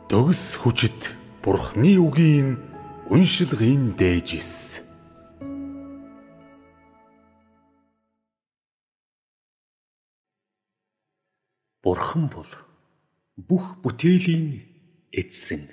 Төгс хүчит Бурхны үгийн уншилгын дээжис. Бурхан бол бүх бүтээлийн эзэн.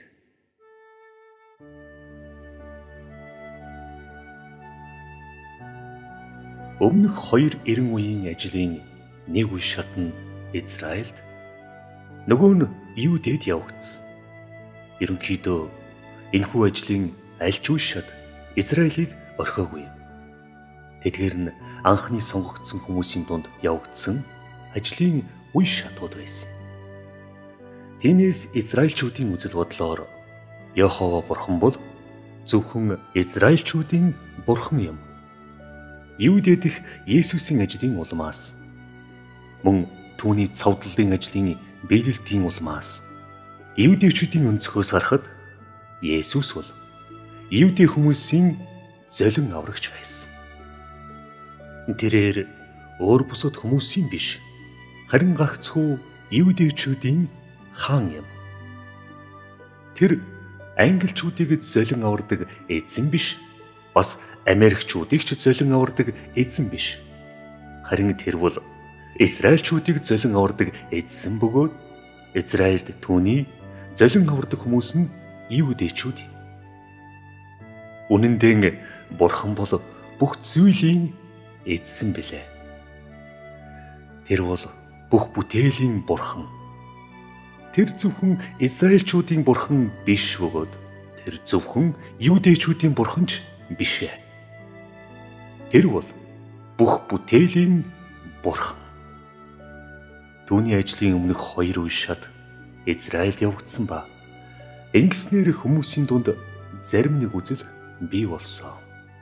Өмнөх 2 эрен үеийн ажлын нэг үе шат нь Израильд, нөгөө нь Юудэд явагдсан. Ерөнхийдөө энэхүү ажлын аль ч үе шат Израилийг орхиогүй. Тэдгээр нь анхны сонгогдсон хүмүүсийн дунд явагдсан ажлын үе шатууд байсан. Тиймээс Израильчүүдийн үзэл бодлоор Йехова бурхан бол зөвхөн Израильчүүдийн бурхан юм. Юудэд их Есүсийн ажлын улмаас, мөн түүний цовдлын ажлын биелэлтийн улмаас Юудэчүүдийн өнцгөөс харахад Есүс бол Юудэ хүмүүсийн золин аврагч байсан. Тэрээр өөр бусад хүмүүсийн биш, харин гагцхүү Юудэчүүдийн хаан юм. Тэр англичуудыг золин авардаг эзэн биш, бас Америкчүүдийг ч золин авардаг эзэн биш. Харин тэр бол Израильчүүдийг золин авардаг эзэн бөгөөд Израильд түүний золин авардаг хүмүүс нь Юудэчүүд юм. Үнэн дээр бурхан бол бүх зүйлийн эзэн билээ. Тэр бол бүх бүтээлийн бурхан. Тэр зөвхөн Израильчүүдийн бурхан биш бөгөөд тэр зөвхөн Юудэчүүдийн бурхан ч биш ээ. Тэр бол бүх бүтээлийн бурхан. Түүний ажлын өмнөх 2 үе шат Израильд явагдсан ба ингэснээр хүмүүсийн дунд зарим нэг үзэл бий болсон.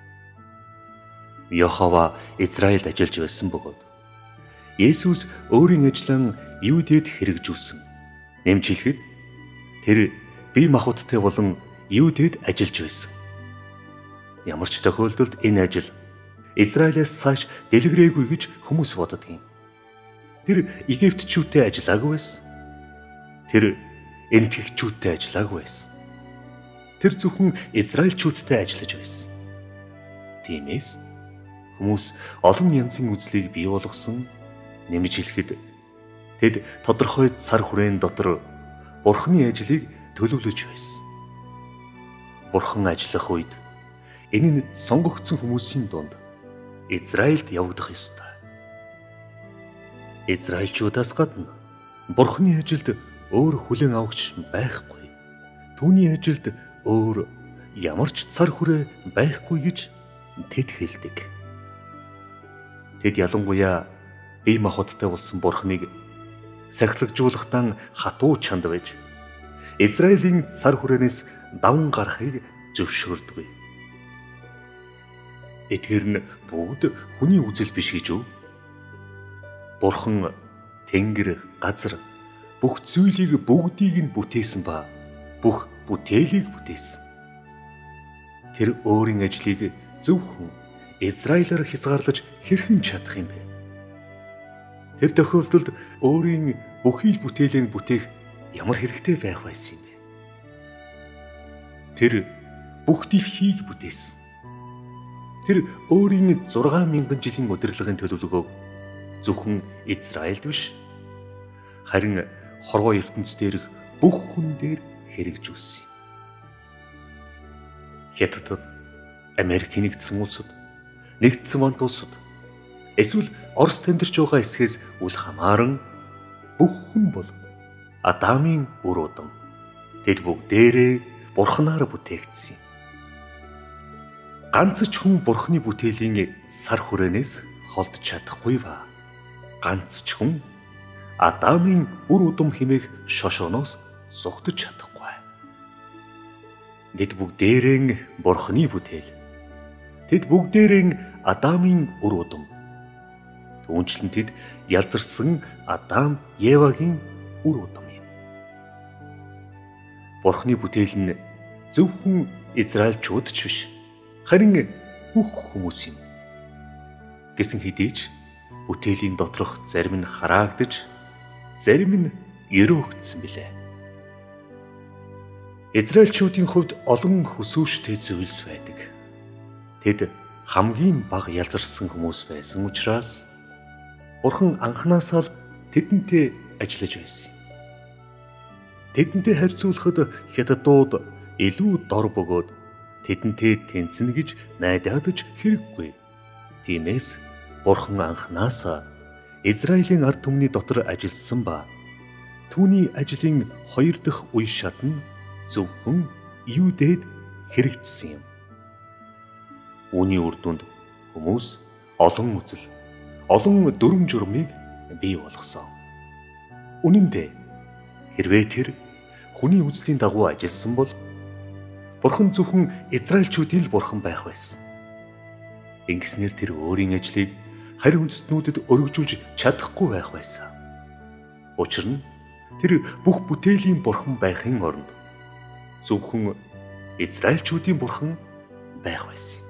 Йехова Израильд ажиллаж байсан бөгөөд Есүс өөрийн ажлаа Юудэд хэрэгжүүлсэн. Нэмж хэлэхэд тэр бие махбодтой болон Юудэд ажиллаж байсан. Ямар ч тохиолдолд энэ ажил Израилаас цааш дэлгэрээгүй гэж хүмүүс боддог юм. Тэр Египтчүүдтэй ажиллаагүй байсан. Тэр энэтхэгчүүдтэй ажиллаагүй байсан. Тэр зөвхөн Израильчүүдтэй ажиллаж байсан. Тиймээс хүмүүс олон янзын үзлийг бий болгосон. Нэмж хэлэхэд тэд тодорхой цар хүрээн дотор Бурханы ажлыг төлөвлөж байсан. Бурхан ажиллах үед энэ нь сонгогдсон хүмүүсийн дунд Израильд явагдах ёстой. Израильчуудаас гадна Бурханы ажилд өөр хүлээн авагч байхгүй. Түүний ажилд өөр ямар ч цар хүрээ байхгүй гэж тэд хэлдэг. Тэд ялангуяа бие махбодтой болсон Бурханыг сахилгажуулахдаа хатуу чанд байж Израилийн цар хүрээнээс даван гарахыг зөвшөөрдөг. Эдгээр нь бүгд хүний үзэл биш гэж үү? Бурхан тэнгэр, газар, бүх зүйлийг бүгдийг нь бүтээсэн ба бүх бүтээлийг бүтээсэн. Тэр өөрийн ажлыг зөвхөн Израилаар хязгаарлаж хэрхэн чадах юм бэ? Тэр тохиолдолд өөрийн бүхий л бүтээлийг бүтээх ямар хэрэгтэй байх байсан юм бэ? Тэр бүх дэлхийг бүтээсэн. Тэр өөрийн 6,000 жилийн удирдлагын төлөвлөгөөг зөвхөн Израильд биш, харин хорвоо ертөнц дээрх бүх хүн дээр хэрэгжүүлсэн. Хятадд, Америк нэгдсэн улсад, нэгдсэн вант улсад, эсвэл Орос тэмдэрч байгаа эсхээс үл хамааран бүх хүн бол Адамын үр удам. Тэд бүгдээрээ Бурханаар бүтээгдсэн юм. Ганц ч хүн Бурханы бүтээлийн цар хүрээнээс холдож чадахгүй ба ганц ч хүн Адамын үр удам хэмээх шошооноос зугтаж чадахгүй. Тэд бүгдээрээ Бурханы бүтээл. Тэд бүгдээрээ Адамын үр удам. Түүнчлэн тэд ялзарсан Адам, Евагийн үр удам юм. Бурханы бүтээл нь зөвхөн Израильчууд ч биш, харин бүх хүмүүс юм. Гэсэн хэдий ч бүтээлийн доторх зарим нь хараагдж, зарим нь ерөөгдсөн билээ. Израильчүүдийн хувьд олон хүсүүштэй зүйлс байдаг. Тэд хамгийн бага ялзарсан хүмүүс байсан учраас Бурхан анхнаасаа л тэдэнтэй ажиллаж байсан. Тэдэнтэй харьцуулахад хятадууд илүү дор бөгөөд тэдэнтэй тэнцэнэ гэж найдаадаж хэрэггүй. Тиймээс Бурхан анхнаасаа Израилийн ард түмний дотор ажилласан ба түүний ажлын 2 дахь үе шат нь зөвхөн Юудэд хэрэгжсэн юм. Үүний үр дүнд хүмүүс олон үзэл, олон дүрм журмыг бий болгосон. Үнэн дээр хэрвээ тэр хүний үзлийн дагуу ажилласан бол Бурхан зөвхөн Израильчүүдийн л Бурхан байх байсан. Ингэснээр тэр өөрийн ажлыг харь үндэстнүүдэд өргөжүүлж чадахгүй байх байсан. Учир нь тэр бүх бүтээлийн Бурхан байхын оронд зөвхөн Израильчүүдийн Бурхан байх байсан.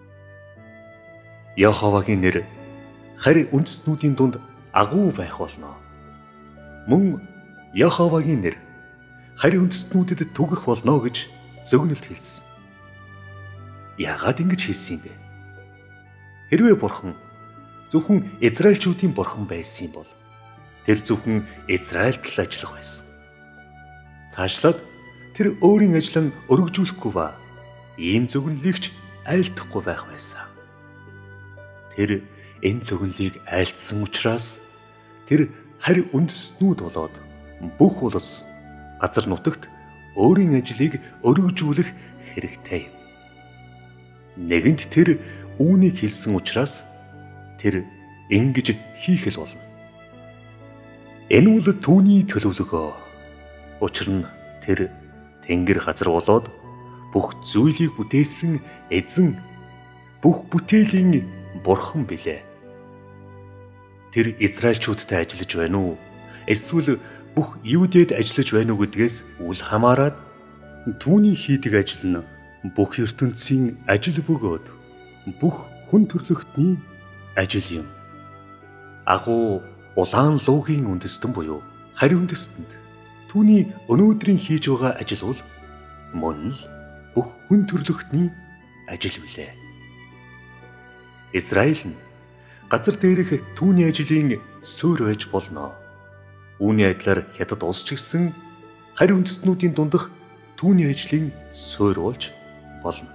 Яховагийн нэр харь үндэстнүүдийн дунд агуу байх болно. Мөн Яховагийн нэр харь үндэстнүүдэд түгэх болно гэж зөгнөлт хэлсэн. Яагаад ингэж хэлсэн юм бэ? Хэрвээ Бурхан зөвхөн Израильчүүдийн Бурхан байсан бол тэр зөвхөн Израильд л ажиллах байсан. Цаашлаад тэр өөрийн ажлаа өргөжүүлэхгүй ба ийм зөгнөлийгч айлдахгүй байх байсан. Тэр энэ зөгнөлийг айлдсан учраас тэр харь үндэстнүүд болоод бүх улс газар нутагт өөрийн ажлыг өргөжүүлэх хэрэгтэй юм. Нэгэнт тэр үүнийг хэлсэн учраас тэр ингэж хийх л болно. Энэ бол түүний төлөвлөгөө. Учир нь тэр тэнгэр газар болоод бүх зүйлийг бүтээсэн эзэн, бүх бүтээлийн Бурхан билээ. Тэр Израильчүүдтэй ажиллаж байна уу? Эсвэл бүх Юудэд ажиллаж байна уу гэдгээс үл хамааран түүний хийдэг ажил нь бүх ертөнцийн ажил бөгөөд бүх хүн төрлөختний ажил юм. Агуу улаан луугийн үндэстэн буюу харь үндэстэнд түүний өнөөдрийн хийж байгаа ажил бол мөн л бүх хүн төрлөختний ажил билээ. Израиль нь газар дээрх түүний ажлын суурь байж болно. Үүний адилаар хятад улс ч гэсэн харь үндэстнүүдийн дундах түүний ажлын суурь болж болно.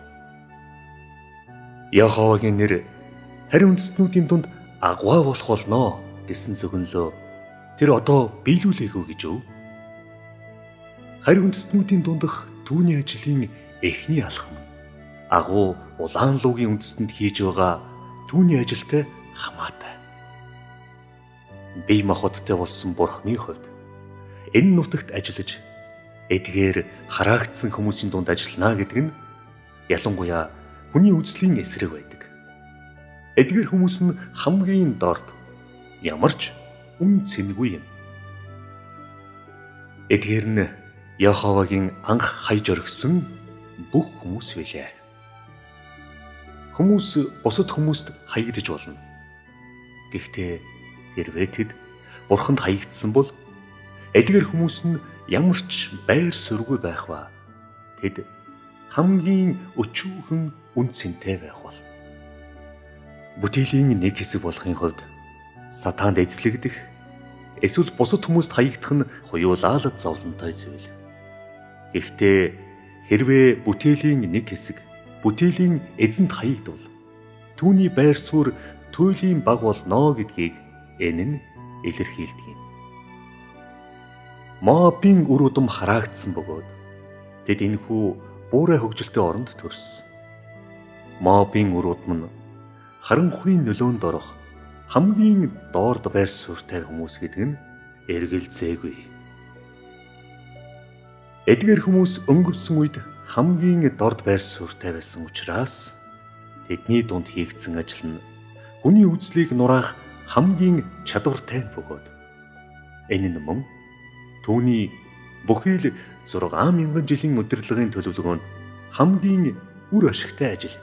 Яховагийн нэр харь үндэстнүүдийн дунд агуу болох болно гэсэн зөгнөлөө тэр одоо биелүүлээгүй гэж өв. Харь үндэстнүүдийн дундах түүний ажлын эхний алхам агуу улаан луугийн үндэстэнд хийж байгаа түүний ажилтай хамаатай. Бие махбодтой болсон Бурханы хувьд энэ нутагт ажиллаж эдгээр хараагдсан хүмүүсийн дунд ажиллана гэдэг нь ялангуяа хүний үзлийн эсрэг байдаг. Эдгээр хүмүүс нь хамгийн дорд ямар ч үн цэнгүй юм. Эдгээр нь Яховагийн анх хайж орхисон бүх хүмүүс билээ. Хүмүүс бусад хүмүүст хаягдж болно. Гэхдээ хэрвээ тэд Бурханд хаягдсан бол эдгээр хүмүүс нь ямар ч байр суурьгүй байх ба тэд хамгийн өчүүхэн үн цэнтэй байх бол. Бүтээлийн нэг хэсэг болохын хувьд сатаанд эзлэгдэх эсвэл бусад хүмүүст хаягдах нь хуйлаалт зовлонтой зүйл. Гэхдээ хэрвээ бүтээлийн нэг хэсэг бүтээлийн эзэнд хаягдвал түүний байр суурь туйлын баг болно гэдгийг энэ нь илэрхийлдэг юм. Моабын үр удам хараагдсан бөгөөд тэд энэхүү буурай хөгжилтэй оронд төрсөн. Моабын үр удам нь харанхуйн нөлөөнд орох хамгийн доорд байр суурьтай хүмүүс гэдэг нь эргэлзээгүй. Эдгээр хүмүүс өнгөрсөн үед хамгийн дорд байр суурьтай байсан учраас тэдний дунд хийгдсэн ажил нь хүний үзлийг нураах хамгийн чадвартай бөгөөд энэ нь мөн түүний бүхий л 6,000 жилийн удирдлагын төлөвлөгөөнд хамгийн үр ашигтай ажил.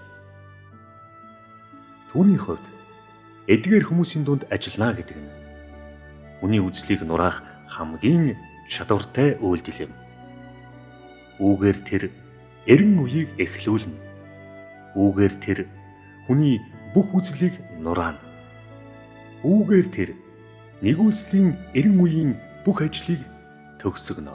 Түүний хувьд эдгээр хүмүүсийн дунд ажиллана гэдэг нь хүний үзлийг нураах хамгийн чадвартай үйлдэл юм. Үүгээр тэр эрен үеийг эхлүүлнэ. Үүгээр тэр хүний бүх үзлийг нураана. Үүгээр тэр нэгүслийн эрен үеийн бүх ажлыг төгсгөнө.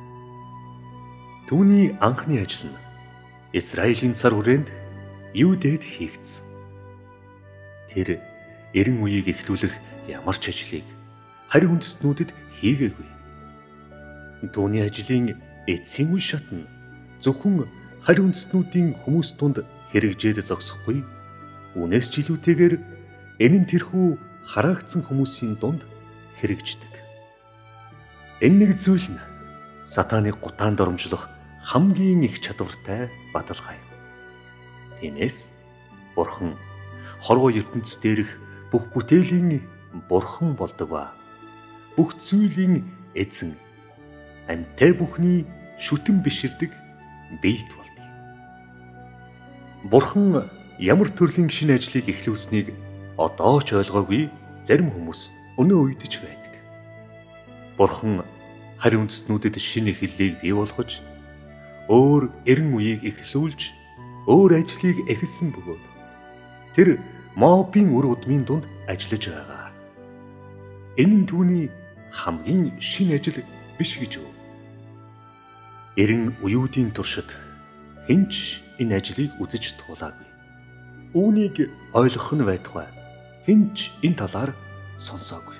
Түүний анхны ажил нь Израилийн цар хүрээнд Юудэд хийгдсэн. Тэр эрен үеийг эхлүүлэх ямар ч ажлыг харь үндэстнүүдэд хийгээгүй. Түүний ажлын эцсийн үе шат нь зөвхөн харь үндэстнүүдийн хүмүүс дунд хэрэгжээд зогсохгүй. Үүнээс ч илүүтэйгээр энэ нь тэрхүү хараагдсан хүмүүсийн дунд хэрэгждэг. Энэ нэг зүйл нь сатаныг гутаанд оромжлох хамгийн их чадвартай баталгаа юм. Тиймээс Бурхан хорвоо ертөнцийн дээрх бүх бүтээлийн Бурхан болдог ба бүх зүйлийн эзэн, амьтай бүхний шүтэн биширдэг биет болдог. Бурхан ямар төрлийн шинэ ажлыг эхлүүлсэнийг одоо ч ойлгоогүй зарим хүмүүс өнөө үед ч байдаг. Бурхан харь үндэстнүүдэд шинэ эхлэлийг бий болгож, өөр эрен үеийг эхлүүлж, өөр ажлыг эхэлсэн бөгөөд тэр Моабын үр удмын дунд ажиллаж байгаа. Энэ нь түүний хамгийн шинэ ажил биш гэж өв. Эрен үеүүдийн туршид хинч энэ ажлыг үзэж туулаагүй. Үүнийг ойлгох нь байтугай хинч энэ талаар сонсоогүй.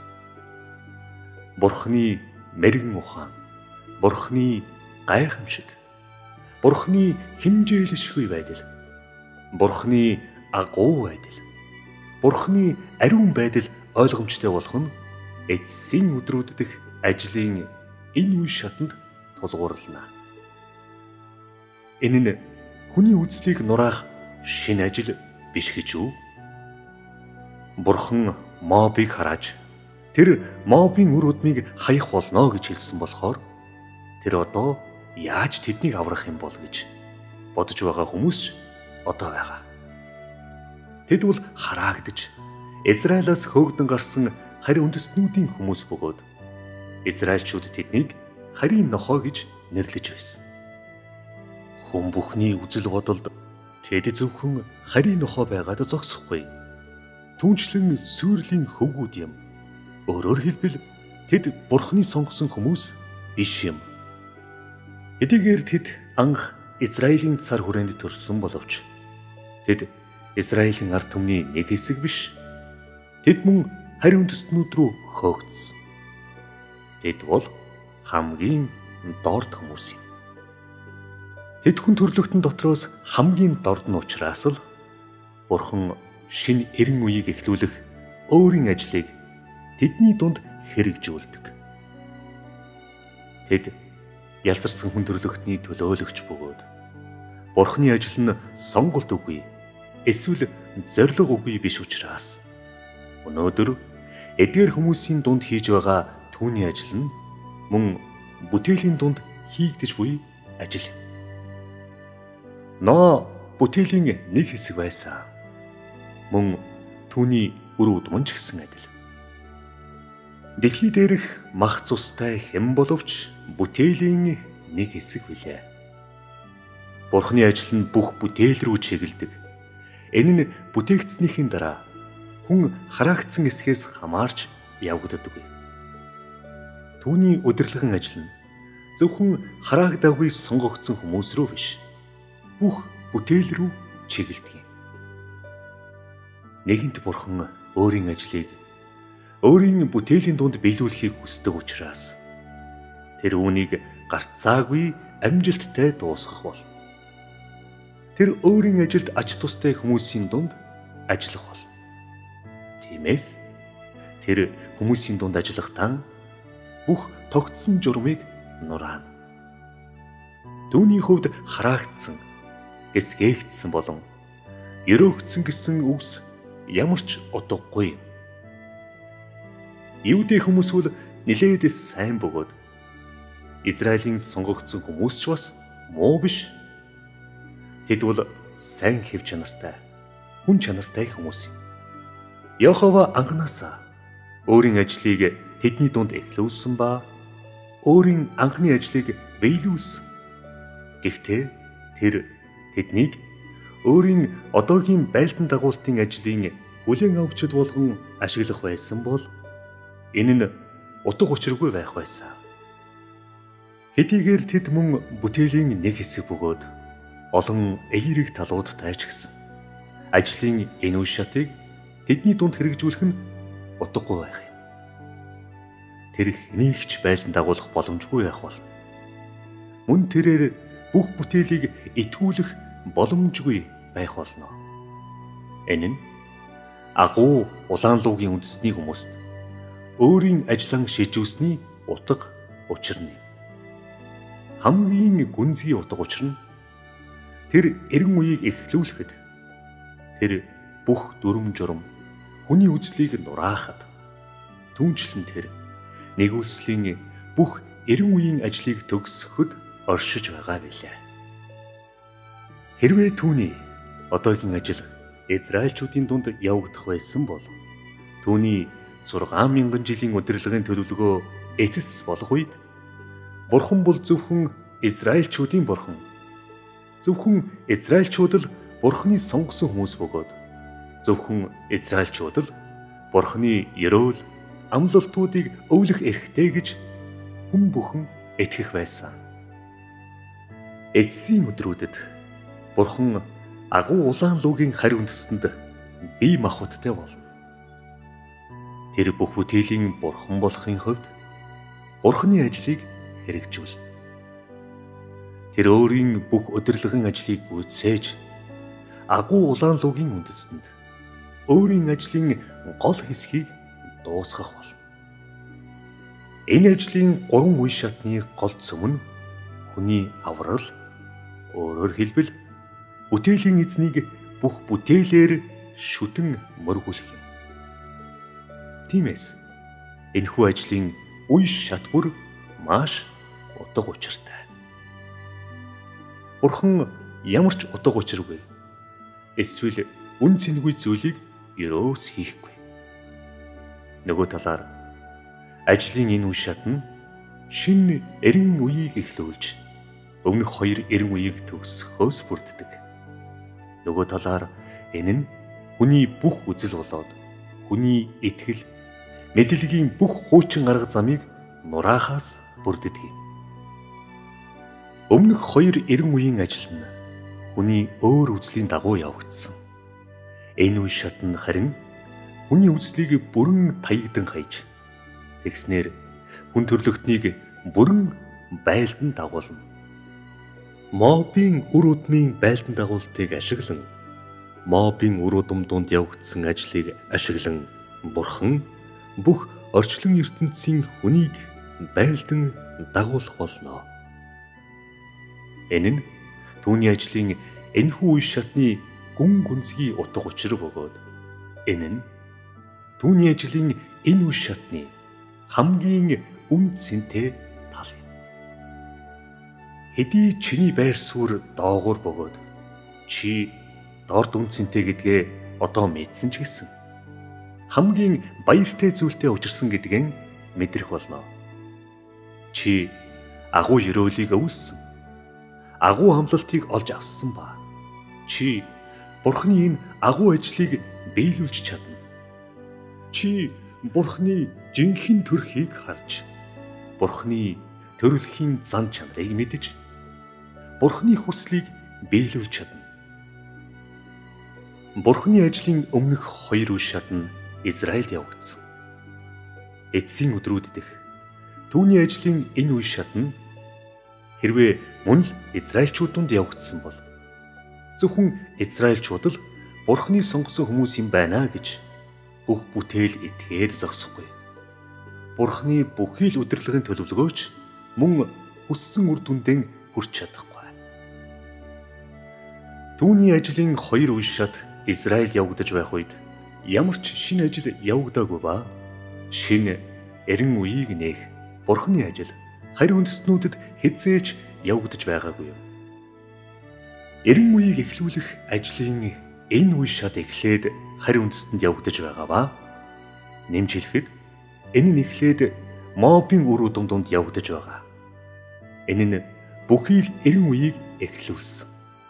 Бурхны мэрэгэн ухаан, Бурхны гайхамшиг, Бурхны химжээлшгүй байдал, Бурхны агуу байдал, Бурхны ариун байдал ойлгомжтой болох нь эцсийн өдрүүд дэх ажлын энэ үе шатанд тулгуурлана. Энэ нь хүний үзлийг нураах шинэ ажил биш гэж үү? Бурхан Моабыг харааж тэр Моабын үр удмыг хаях болно гэж хэлсэн болохоор тэр одоо яаж тэднийг аврах юм бол гэж бодож байгаа хүмүүс ч одоо байгаа. Тэд бол хараагдж Израилаас хөөгдөн гарсан харь үндэстнүүдийн хүмүүс бөгөөд Израильчууд тэднийг харийн нохой гэж нэрлэж байсан. Хүн бүхний үзэл бодолд тэд зөвхөн харийн нохой байгаад зогсохгүй. Түүнчлэн сүрлийн хөвгүүд юм. Өөрөөр хэлбэл тэд Бурхны сонгосон хүмүүс биш юм. Эдгээр тэд анх Израилийн цар хүрээнд төрсөн боловч тэд Израилийн ард түмний нэг хэсэг биш. Тэд мөн харь үндэстнүүд рүү хөөгдсөн. Тэд бол хамгийн дорд хүмүүс юм. Тэд хүн төрлөختөн дотроос хамгийн дорд нь учраас л Бурхан шинэ эрен үеийг эхлүүлэх өөрийн ажлыг тэдний дунд хэрэгжүүлдэг. Тэд ялзарсан хүн төрлөختний төлөөлөгч бөгөөд Бурханы ажил нь сонголт үгүй, эсвэл зориг үгүй биш учраас өнөөдөр эдгээр хүмүүсийн дунд хийж байгаа түүний ажил нь мөн бүтээлийн дунд хийгдэж буй ажил. Ноо бүтээлийн нэг хэсэг байсан. Мөн түүний үр удман ч гэсэн адил. Дэлхий дээрх мах цустай хэн боловч бүтээлийн нэг хэсэг билээ. Бурхны ажил нь бүх бүтээл рүү чиглэдэг. Энэ нь бүтээгдснийхин дараа хүн хараагдсан эсхээс хамаарч явагддаггүй. Түүний удирдлагын ажил нь зөвхөн хараагдаагүй сонгогдсон хүмүүс рүү биш, бүх бүтээл рүү чиглэдэг юм. Нэгэнт Бурхан өөрийн ажлыг өөрийн бүтээлийн дунд биелүүлэхийг хүсдэг учраас тэр үүнийг гарцаагүй амжилттай дуусгах бол тэр өөрийн ажилд ач тустай хүмүүсийн дунд ажиллах бол. Тиймээс тэр хүмүүсийн дунд ажиллахдаа бүх тогтсон журмыг нураана. Түүний хувьд хараагдсан, гэсгээгдсэн болон өрөөгдсөн гэсэн үгс ямар ч утгагүй юм. Юудэ хүмүүс бол нилээд сайн бөгөөд Израилийн сонгогдсон хүмүүс ч бас муу биш. Тэд бол сайн хэв чанартай, хүн чанартай хүмүүс юм. Йохова анханасаа өөрийн ажлыг тэдний дунд эхлүүлсэн ба өөрийн анхны ажлыг биелүүлсэн. Гэхдээ тэр тэднийг өөрийн одоогийн байлдан дагуултын ажлын хүлээн авагчид болгон ашиглах байсан бол энэ нь утга учиргүй байх байсан. Хэдийгээр тэд мөн бүтээлийн нэг хэсэг бөгөөд олон эерэг талуудтай ч гэсэн ажлын энэ үе шатыг тэдний дунд хэрэгжүүлэх нь утгагүй байх юм. Тэр хэнийгч байлдан дагуулах боломжгүй байх болно. Мөн тэрээр бүх бүтээлийг итгүүлэх боломжгүй байх болно. Энэ нь агуу улаан луугийн үндэсний хүмүүст өөрийн ажлан шийдвэсний утга учир нь. Хамгийн гүнзгий утга учир нь тэр эрен үеийг эхлүүлэхэд тэр бүх дүрм журм хүний үзлийг нураахад түүнчлэн тэр нэгүслийн бүх эрен үеийн ажлыг төгсгөхөд оршиж байгаа билээ. Хэрвээ түүний одоогийн ажил Израильчүүдийн дунд явагдах байсан бол түүний 6,000 жилийн удирдлагын төлөвлөгөө эцэс болох үед Бурхан бол зөвхөн Израильчүүдийн Бурхан. Зөвхөн Израильчууд л Бурханы сонгосон хүмүүс бөгөөд зөвхөн Израильчууд л Бурханы ерөөл амлалтуудыг өвлөх эрхтэй гэж хүн бүхэн итгэх байсан. Эцсийн өдрүүдэд Бурхан агуу улаан луугийн харь үндэстэнд бие махбодтой болно. Тэр бүх бүтээлийн Бурхан болохын хувьд Бурханы ажлыг хэрэгжүүлнэ. Тэр өөрийн бүх удирдлагын ажлыг гүйцээж агуу улаан луугийн үндэстэнд өөрийн ажлын гол хэсгийг дуусгах болно. Энэ ажлын 3 үе шатны гол цөм нь хүний аврал, өөрөөр хэлбэл бүтээлийн эзнийг бүх бүтээлээр шүтэн мөргүүлэх юм. Тиймээс энэхүү ажлын үе шат бүр маш утга учиртай. Бурхан ямар ч утга учиргүй эсвэл үн цэнгүй зүйлийг ерөөс хийхгүй. Нөгөө талаар ажлын энэ үе шат нь шинэ эрен үеийг эхлүүлж өмнөх 2 эрен үеийг төгсөхөөс бүрддэг. Нөгөө талаар энэ нь хүний бүх үзэл болоод хүний итгэл, мэдлэгийн бүх хуучин арга замыг нураахаас бүрддэг юм. Өмнөх 2 эрен үеийн ажил нь хүний өөр үзлийн дагуу явагдсан. Энэ үе шат нь харин хүний үзлийг бүрэн таягдан хайж тэгснээр хүн төрлөختнийг бүрэн байлдан дагуулна. Мобийн үр удмын байлдан дагуултыг ашиглан мобийн үр удам дунд явагдсан ажлыг ашиглан Бурхан бүх орчлон ертөнцийн хүнийг байлдан дагуулах болно. Энэ нь түүний ажлын энэхүү үе шатны гүн гүнзгий утга учир бөгөөд энэ нь түүний ажлын энэ үе шатны хамгийн үн цэнтэй тал юм. Хэдий чиний байр суурь доогуур бөгөөд чи дорд үн цэнтэй гэдгээ одоо мэдсэн ч гэсэн хамгийн баяртай зүйлтэй учирсан гэдгийг мэдрэх болно. Чи агуу ерөөлийг өвссөн. Агуу амлалтыг олж авсан ба чи Бурханы энэ агуу ажлыг биелүүлж чадна. Чи Бурханы жинхэнэ төрхийг харж, Бурханы төрөлхийн зан чанарыг мэдж, Бурханы хүслийг биелүүлж чадна. Бурханы ажлын өмнөх 2 үе шат нь Израильд явагдсан. Эцсийн өдрүүд дэх түүний ажлын энэ үе шат нь хэрвээ мөн л Израильчууд дунд явагдсан бол зөвхөн Израильчууд л Бурханы сонгосон хүмүүс юм байна гэж бүх бүтээл этгээд зогсохгүй. Бурханы бүхий л удирдлагын төлөвлөгөөч мөн хүссэн үр дүндээ хүрч чадахгүй. Түүний ажлын 2 үе шат Израиль явагдаж байх үед ямар ч шинэ ажил явагдаагүй ба шинэ эрен үеийг нээх Бурханы ажил харь үндэстнүүдэд хэзээч явагдаж байгаагүй юм. Эрен үеийг эхлүүлэх ажлын энэ үе шат эхлээд харь үндэстэнд явагдаж байгаа ба нэмж хэлэхэд энэ нь эхлээд Мобийн үр удам дунд явагдаж байгаа. Энэ нь бүхий л эрен үеийг эхлүүлсэн.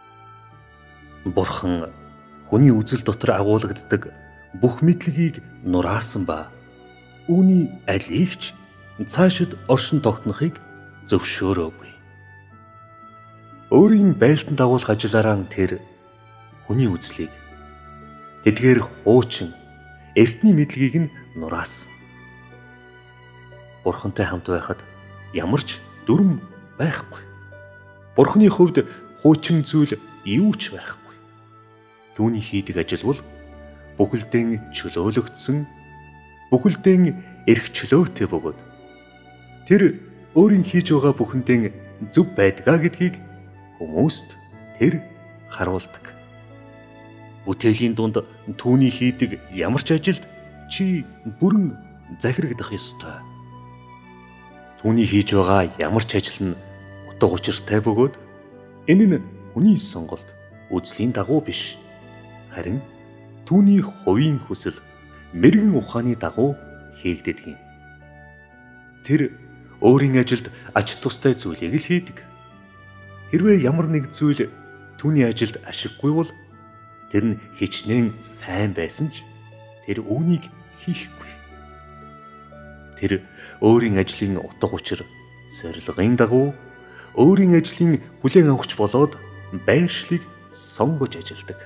Бурхан хүний үзэл дотор агуулгаддаг бүх мэдлэгийг нураасан ба үүний аль нэгч цаашид оршин тогтнохыг зөвшөөрөөгүй. Өөрийн байлдан дагуулах ажиллаараа тэр хүний үзлийг тэдгээр хуучин эртний мэдлэгийг нь нураасан. Бурхантай хамт байхад ямар ч дүрм байхгүй. Бурханы хувьд хуучин зүйл юу ч байхгүй. Түүний хийдэг ажил бол бүхэлдэн чөлөөлөгдсөн, бүхэлдэн эрх чөлөөтэй бөгөөд тэр өөрийн хийж байгаа бүхэндээ зөв байдгаа гэдгийг хүмүүст тэр харуулдаг. Бүтээлийн дунд түүний хийдэг ямар ч ажилд чи бүрэн захирагдах ёстой. Түүний хийж байгаа ямар ч ажил нь утга учиртай бөгөөд энэ нь хүний сонголт, үзлийн дагуу биш. Харин түүний хувийн хүсэл, мэрэгэн ухааны дагуу хийгдэдэг юм. Тэр өөрийн ажилд ач тустай зүйлийг л хийдэг. Хэрвээ ямар нэг зүйл түүний ажилд ашиггүй бол тэр нь хичнээн сайн байсан ч тэр үүнийг хийхгүй. Тэр өөрийн ажлын утга учир, зорилгын дагуу өөрийн ажлын хүлээн авахч болоод байршлыг сонгож ажилдаг.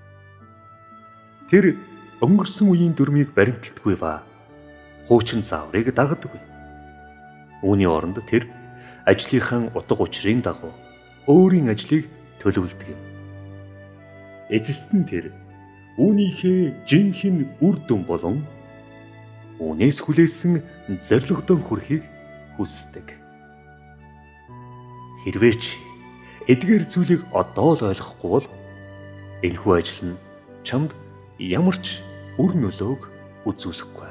Тэр өнгөрсөн үеийн дүрмийг баримталдаггүй ба хуучин зааврыг дагадаггүй. Үүний оронд тэр ажлынхаа утга учирын дагуу өөрийн ажлыг төлөвлөдөг юм. Эцэст нь тэр үүнийхээ жинхэнэ үр дүн болон үнээс хүлээсэн зорилгодон хүрэхийг хүсдэг. Хэрвээ чи эдгээр зүйлийг одоо л ойлгохгүй бол энэхүү ажил нь чамд ямар ч үр нөлөөг үзүүлэхгүй.